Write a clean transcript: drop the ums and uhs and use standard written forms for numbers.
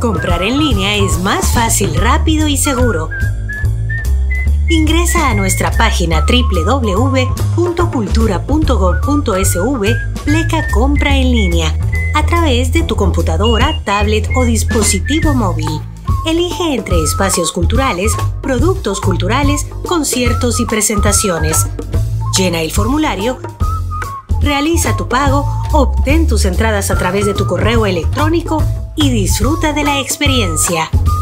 Comprar en línea es más fácil, rápido y seguro. Ingresa a nuestra página www.cultura.gov.sv/compra en línea a través de tu computadora, tablet o dispositivo móvil. Elige entre espacios culturales, productos culturales, conciertos y presentaciones. Llena el formulario, realiza tu pago, obtén tus entradas a través de tu correo electrónico y disfruta de la experiencia.